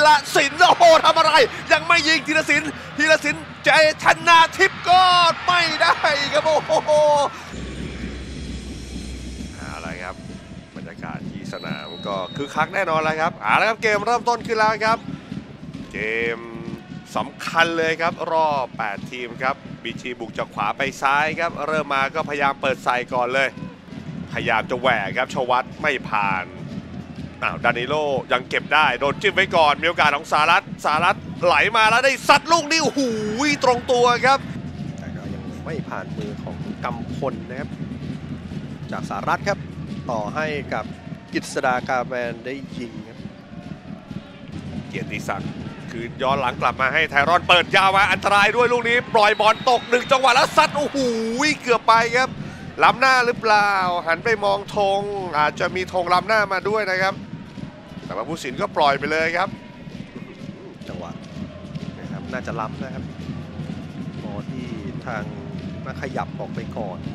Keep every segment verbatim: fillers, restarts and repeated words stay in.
รศิลป์โอ้โหทำอะไรยังไม่ยิงธีรศิลป์ธีรศิลป์ใจชนะทิพย์ก็ไม่ได้ครับโอ้โหอะไรครับบรรยากาศที่สนามก็คือคักแน่นอนเลยครับเอาละครับเกมเริ่มต้นขึ้นแล้วครับเกมสำคัญเลยครับรอบแปดทีมครับบีจีบุกจากขวาไปซ้ายครับเริ่มมาก็พยายามเปิดใส่ก่อนเลยพยายามจะแหวกครับชวัตไม่ผ่านอ้าวดานิโลยังเก็บได้โดนจิ้มไว้ก่อนมีโอกาสของสารัตสารัตไหลมาแล้วได้ซัดลูกนี้โอ้โหตรงตัวครับแต่ก็ยังไม่ผ่านมือของกำพลนะครับจากสารัตครับต่อให้กับกฤษฎากาแมนได้ยิงครับเกียรติศักดิ์คือย้อนหลังกลับมาให้ไทรอนเปิดยาวมาอันตรายด้วยลูกนี้ปล่อยบอลตกหนึ่งจังหวะแล้วซัดโอ้โหเกือบไปครับล้ำหน้าหรือเปล่าหันไปมองธงอาจจะมีธงล้ำหน้ามาด้วยนะครับแต่ว่าผู้สินก็ปล่อยไปเลยครับจังหวะนะครับน่าจะล้ำนะครับบอลที่ทางมาขยับออกไปก่อน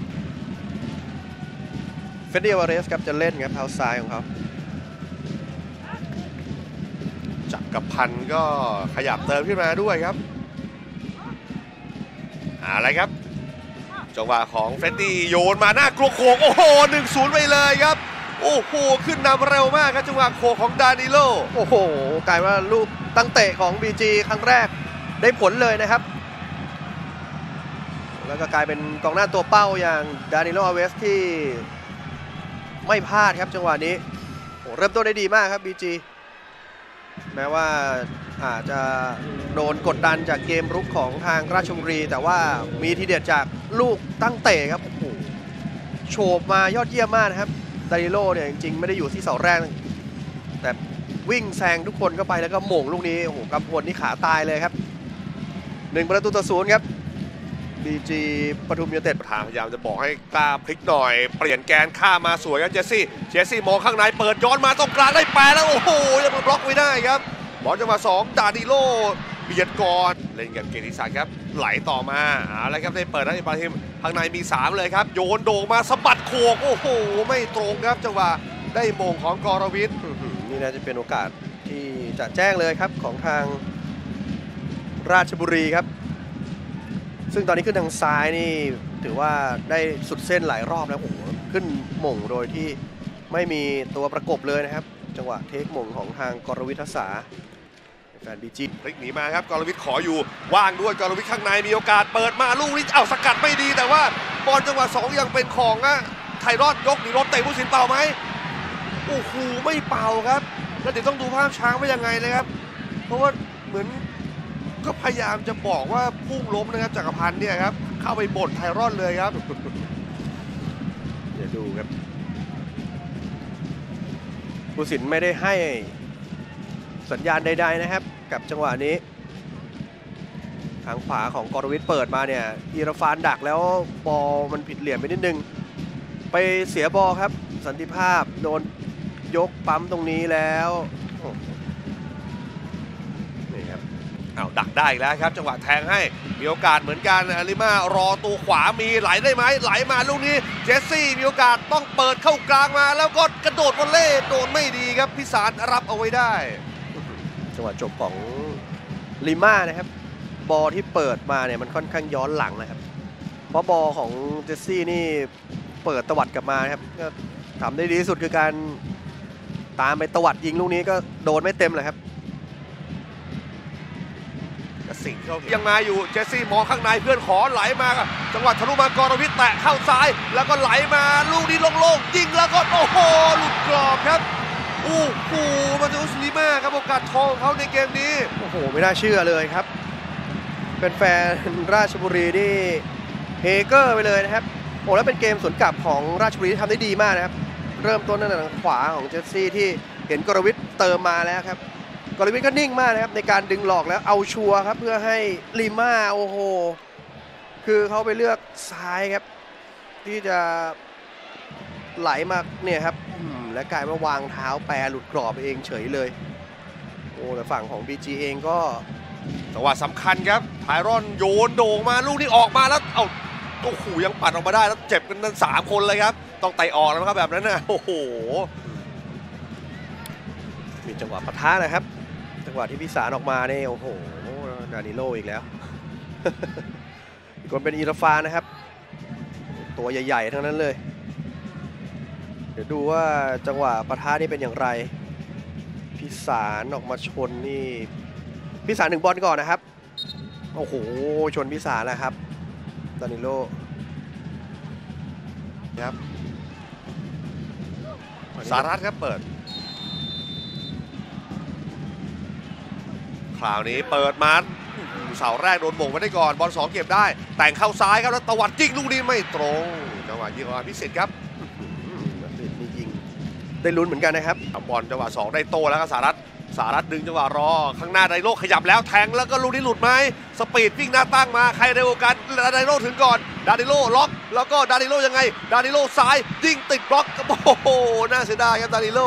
เฟเดวาเรสครับจะเล่นครับเท้าซ้ายของเขาจักรพันธ์ก็ขยับเติมขึ้นมาด้วยครับอะไรครับจังหวะของเฟรดดี้โยนมาหน้ากลัวโขกโอ้โห หนึ่งศูนย์ ไปเลยครับโอ้โหขึ้นนำเร็วมากครับจังหวะโขกของดานิโลโอ้โหกลายว่าลูกตั้งเตะของ บี จี ครั้งแรกได้ผลเลยนะครับแล้วก็กลายเป็นกองหน้าตัวเป้าอย่างดานิโลอาเวสที่ไม่พลาดครับจังหวะนี้โอ้เริ่มต้นได้ดีมากครับ บี จี แม้ว่าอาจจะโดนกดดันจากเกมรุกของทางราชบุรีแต่ว่ามีทีเด็ดจากลูกตั้งเตะครับโอ้โหโฉบมายอดเยี่ยมมากนะครับดานิโลเนี่ยจริงๆไม่ได้อยู่ที่เสาแรกแต่วิ่งแซงทุกคนเข้าไปแล้วก็โหม่งลูกนี้โอ้โหกำพลนี่ขาตายเลยครับหนึ่งประตูต่อศูนย์ครับ บี จี ปทุมยูไนเต็ดทางพยายามจะบอกให้กล้าพลิกหน่อยเปลี่ยนแกนข้ามาสวยครับเจสซี่เจสซี่มองข้างในเปิดย้อนมาตรงกลางได้แปรแล้วโอ้โหยังบล็อกไว้ได้ครับบอลจังหวะสองดานิโลเบียดก่อนเล่นกับเกียรติศักดิ์ครับไหลต่อมาอะไรครับได้เปิดได้ปาทิมข้างในมีสามเลยครับโยนโด่งมาสะบัดโขกโอ้โหไม่ตรงครับจังหวะได้โมงของกรวิทย์นี่น่าจะเป็นโอกาสที่จะแจ้งเลยครับของทางราชบุรีครับซึ่งตอนนี้ขึ้นทางซ้ายนี่ถือว่าได้สุดเส้นหลายรอบแล้วโอ้โหขึ้นหม่งโดยที่ไม่มีตัวประกบเลยนะครับจังหวะเทคหม่งของทางกรวิทย์ทัศาแฟน บี จีพลิกหนีมาครับกรวิทย์ขออยู่ว่างด้วยกรวิทย์ข้างในมีโอกาสเปิดมาลูกนี้เอาสกัดไม่ดีแต่ว่าบอลจังหวะสองยังเป็นของอะไทรอดยกหนีรถเตะผู้สินเป่าไหมโอ้โหไม่เป่าครับแล้วเดี๋ยวต้องดูภาพช้างว่ายังไงเลยครับเพราะว่าเหมือนก็พยายามจะบอกว่าพุ่งล้มนะครับจักรพันธ์เนี่ยครับเข้าไปบ่นไทรอดเลยครับเดี๋ยวดูครับผู้สินไม่ได้ให้สัญญาณใดๆนะครับกับจังหวะนี้ทางขวาของกรวิทย์เปิดมาเนี่ยอีราฟานดักแล้วบอลมันผิดเหลี่ยมไปนิดนึงไปเสียบอลครับสันติภาพโดนยกปั๊มตรงนี้แล้วนี่ครับอ้าวดักได้แล้วครับจังหวะแทงให้มีโอกาสเหมือนกันอาริมารอตัวขวามีไหลได้ไหมไหลมาลูกนี้เจสซี่มีโอกาสต้องเปิดเข้ากลางมาแล้วก็กระโดดวอลเล่โดนไม่ดีครับพิสารรับเอาไว้ได้จังหวะจบของลิม่านะครับบอลที่เปิดมาเนี่ยมันค่อนข้างย้อนหลังนะครับเพราะบอลของเจสซี่นี่เปิดตวัดกลับมาครับก็ทำได้ดีที่สุดคือการตามไปตวัดยิงลูกนี้ก็โดนไม่เต็มเลยครับสิ่งที่เขายังมาอยู่เจสซี่มองข้างในเพื่อนขอไหลมาจังหวะทะลุมากรวิทย์แตะเข้าซ้ายแล้วก็ไหลมาลูกนี้โล่งๆยิงแล้วก็โอ้โหหลุดกรอบครับโอ้โหมาตูสลิมาครับโอกาสทองเขาในเกมนี้โอ้โหไม่น่าเชื่อเลยครับเป็นแฟนราชบุรีที่เฮเกอร์ไปเลยนะครับโอ้แล้วเป็นเกมสวนกลับของราชบุรีที่ทำได้ดีมากนะครับเริ่มต้นตั้งแต่ทางขวาของเจสซี่ที่เห็นกรวิทย์เติมมาแล้วครับกรวิทย์ก็นิ่งมากนะครับในการดึงหลอกแล้วเอาชัวร์ครับเพื่อให้ลิม่าโอ้โหคือเขาไปเลือกซ้ายครับที่จะไหลมาเนี่ยครับและกลายมาวางเท้าแปรหลุดกรอบเองเฉยเลยโอ้แต่ฝั่งของ บี จี เองก็จังหวะสำคัญครับไทรอนโยนโด่งมาลูกนี้ออกมาแล้วเอาโอ้โหยังปัดออกมาได้แล้วเจ็บกันทั้งสามคนเลยครับต้องไต่ออกแล้วครับแบบนั้นนะโอ้โหมีจังหวะปะทะนะครับจังหวะที่พิสารออกมาเนี่ยโอ้โหดานิโลอีกแล้ว อีกคนเป็นอีราฟานนะครับตัวใหญ่ๆทั้งนั้นเลยเดี๋ยวดูว่าจังหวะปะทะนี่เป็นอย่างไรพิสารออกมาชนนี่พิสารหนึ่งบอลก่อนนะครับโอ้โหชนพิสารแล้วครับดานิโลครับสารัตครับเปิดคราวนี้เปิดมาเสาแรกโดนบ่งไปได้ก่อนบอลสองเก็บได้แต่งเข้าซ้ายครับแล้วตวัดยิงลูกนี้ไม่ตรงจังหวะยิงของพิสิทธิ์ครับพิสิทธิ์นี่ยิงได้ลุ้นเหมือนกันนะครับบอลจังหวะสองได้โต้แล้วก็สารัตสารัตดึงจังหวะรอข้างหน้าไดโลขยับแล้วแทงแล้วก็ลูกนี้หลุดไหมสปีดวิ่งหน้าตั้งมาใครเร็วกันไดโลถึงก่อนดานิโลล็อกแล้วก็ดานิโลยังไงดานิโลซ้ายยิงติดบล็อกโอ้โหน่าเสียดายครับดานิโล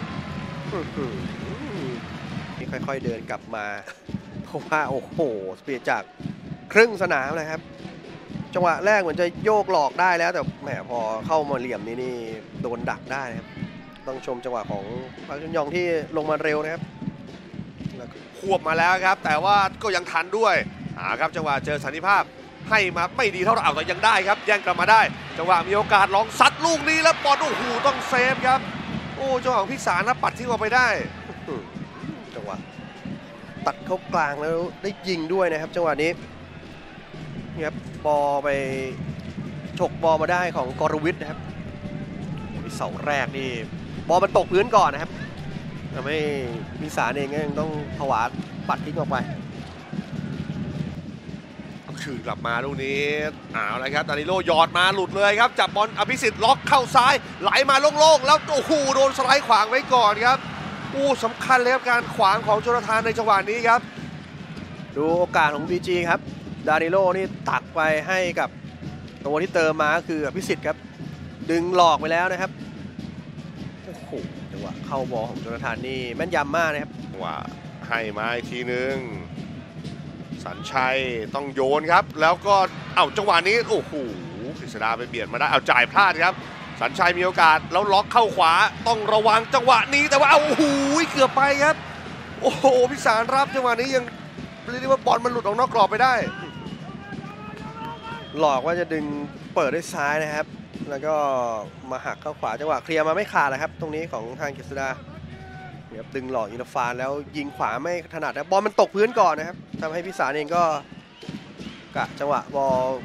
นี่ค่อยๆเดินกลับมาเพราะว่าโอ้โหสปีดจากครึ่งสนามเลยครับจังหวะแรกเหมือนจะโยกหลอกได้แล้วแต่แหมพอเข้ามาเหลี่ยมนี่นี่โดนดักได้ครับต้องชมจังหวะของปาร์คชุนยองที่ลงมาเร็วนะครับควบมาแล้วครับแต่ว่าก็ยังทันด้วยอ่าครับจังหวะเจอสันติภาพให้มาไม่ดีเท่าไหร่แต่ยังได้ครับแย่งกลับมาได้จังหวะมีโอกาสลองซัดลูกนี้แล้วบอลโอ้โหต้องเซฟครับโอ้จังหวะพิสารนะปัดทิ้งออกไปได้จังหวะตัดเข้ากลางแล้วได้ยิงด้วยนะครับจังหวะนี้นี่ครับบอลไปฉกบอลมาได้ของกรวิทนะครับเสาแรกนี่บอลมันตกพื้นก่อนนะครับทำให้พิสารเองก็ยังต้องผวาปัดทิ้งออกไปคืนกลับมาลูกนี้เอาละครับดานิโลหยอดมาหลุดเลยครับจับบอลอภิสิทธิ์ล็อกเข้าซ้ายไหลมาโล่งๆแล้วโอ้โหโดนสไลด์ขวางไว้ก่อนครับอู้สำคัญเลยครับการขวางของโจนาธานในจังหวะนี้ครับดูโอกาสของ บี จี ครับดานิโลนี่ตักไปให้กับตัวที่เติมมาคืออภิสิทธิ์ครับดึงหลอกไปแล้วนะครับโอ้โหจังหวะเข้าบอลของโจนาธานนี่แม่นยำมากนะครับว่าให้มาอีกทีนึงสัญชัยต้องโยนครับแล้วก็เอ้าจังหวะนี้โอ้โหกฤษดาไปเบียดมาได้เอาจ่ายพลาดครับสัญชัยมีโอกาสแล้วล็อกเข้าขวาต้องระวังจังหวะนี้แต่ว่าเอาโอ้โหเกือบไปครับโอ้โหพิสารรับจังหวะนี้ยังเรียกว่าบอลมันหลุดออกนอกกรอบไปได้หลอกว่าจะดึงเปิดด้วยซ้ายนะครับแล้วก็มาหักเข้าขวาจังหวะเคลียร์มาไม่ขาดนะครับตรงนี้ของทางกฤษดาเนี่ยดึงหลอกอินฟานแล้วยิงขวาไม่ถนัดนะบอลมันตกพื้นก่อนนะครับทำให้พิสารเองก็กะจังหวะบอล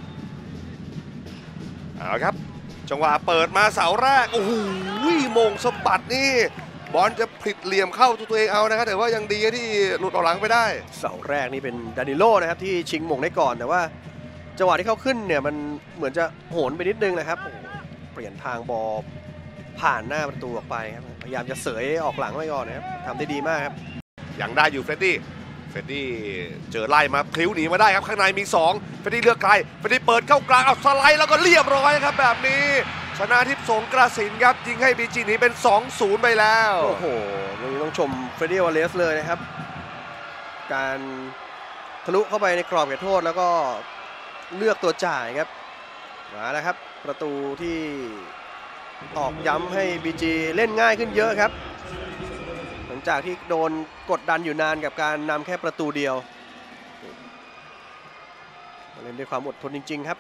เอาครับจังหวะเปิดมาเสาแรกโอ้โหมงสะบัดนี่บอลจะผิดเหลี่ยมเข้าตัวเองเอานะครับแต่ว่ายังดีที่หลุดออกหลังไปได้เสาแรกนี่เป็นดานิโลนะครับที่ชิงมงได้ก่อนแต่ว่าจังหวะที่เขาขึ้นเนี่ยมันเหมือนจะโหนไปนิดนึงนะครับเปลี่ยนทางบอลผ่านหน้าประตูออกไปครับพยายามจะเสยออกหลังไว้ก่อนนะครับทำได้ดีมากครับยังได้อยู่เฟรดดี้เฟรดดี้เจอไล่มาพลิ้วหนีมาได้ครับข้างในมีสองเฟรดดี้เลือกไกลเฟรดดี้เปิดเข้ากลางเอาสไลด์แล้วก็เรียบร้อยครับแบบนี้ชนะทิพย์สงกระสินครับยิงให้บีจีหนีเป็น สองศูนย์ ไปแล้วโอ้โหวันนี้ต้องชมเฟรดดี้วาเลสเลยนะครับการทะลุเข้าไปในกรอบเขตโทษแล้วก็เลือกตัวจ่ายครับมาแล้วครับประตูที่ตอกย้ำให้ บี จี เล่นง่ายขึ้นเยอะครับหลังจากที่โดนกดดันอยู่นานกับการนำแค่ประตูเดียวเล่นด้วยความอดทนจริงๆครับ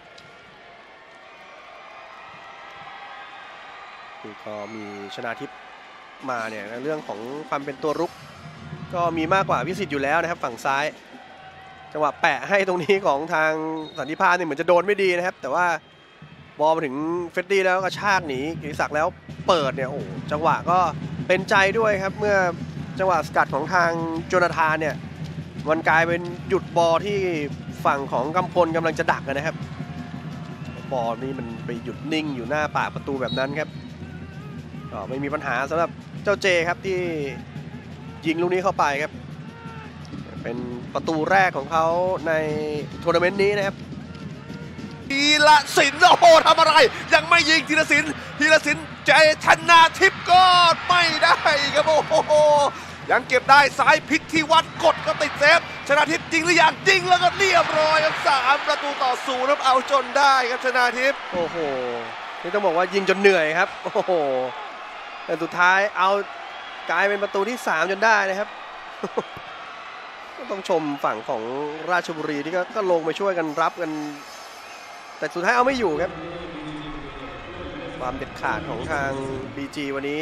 คือก็มีชนาทิพย์มาเนี่ยในเรื่องของความเป็นตัวรุกก็มีมากกว่าวิสิทธิ์อยู่แล้วนะครับฝั่งซ้ายจังหวะแปะให้ตรงนี้ของทางสันติภาพเนี่ยเหมือนจะโดนไม่ดีนะครับแต่ว่าบอลมาถึงเฟรดดี้แล้วก็ชากหนีกิติศักดิ์แล้วเปิดเนี่ยโอ้จังหวะก็เป็นใจด้วยครับเมื่อจังหวะสกัดของทางโจนาธานเนี่ยมันกลายเป็นหยุดบอลที่ฝั่งของกำพลกำลังจะดักนะครับบอลนี่มันไปหยุดนิ่งอยู่หน้าปากประตูแบบนั้นครับก็ไม่มีปัญหาสำหรับเจ้าเจครับที่ยิงลูกนี้เข้าไปครับเป็นประตูแรกของเขาในทัวร์นาเมนต์นี้นะครับธีรศิลป์โอ้โหทำอะไรยังไม่ยิงธีรศิลป์ธีรศิลป์ใจชนะทิพย์ก็ไม่ได้ครับโอ้โหยังเก็บได้สายพิษที่วัดกดก็ติดเซฟชนะทิพย์จริงหรือยังจริงแล้วก็เรียบร้อยครับสามประตูต่อศูนย์ครับเอาจนได้ครับชนะทิพย์โอ้โหนี่ต้องบอกว่ายิงจนเหนื่อยครับโอ้โหแต่สุดท้ายเอากลายเป็นประตูที่สามจนได้นะครับก็ต้องชมฝั่งของราชบุรีที่ก็ก็ลงมาช่วยกันรับกัน แต่สุดท้ายเอาไม่อยู่ครับความเด็ดขาดของทาง บี จี วันนี้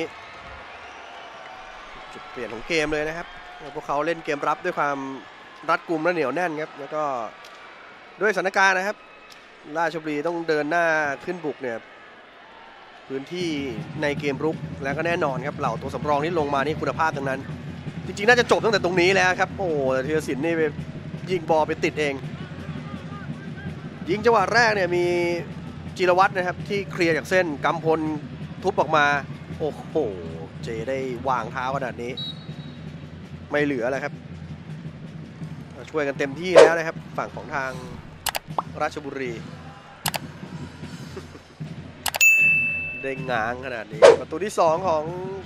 จุดเปลี่ยนของเกมเลยนะครับพวกเขาเล่นเกมรับด้วยความรัดกุมและเหนียวแน่นครับแล้วก็ด้วยสถานการณ์นะครับราชบุรีต้องเดินหน้าขึ้นบุกเนี่ยพื้นที่ในเกมรุกแล้วก็แน่นอนครับเหล่าตัวสำรองที่ลงมานี่คุณภาพทั้งนั้นจริงๆน่าจะจบตั้งแต่ตรงนี้แล้วครับโอ้แต่ธีรศิลป์นี่ไปยิงบอลไปติดเองยิงจังหวะแรกเนี่ยมีจิรวัตรนะครับที่เคลียร์จากเส้นกำพลทุบออกมาโอ้โหเจได้วางเท้าขนาดนี้ไม่เหลือแล้วครับช่วยกันเต็มที่แล้วนะครับฝั่งของทางราชบุรี ได้ง้างขนาดนี้ประตูที่สองของ